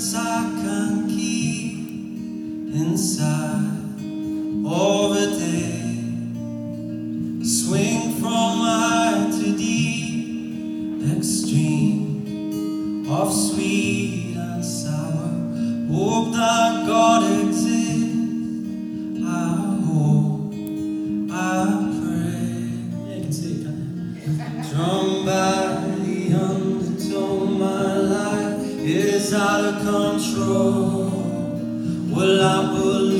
secrets I can keep inside of a day. Swing from high to deep, extreme of sweet and sour. Hope that God exists. I hope, I pray. Yeah, you can see it, can't you? Drawn by the undertow, my life is out of control. Will I believe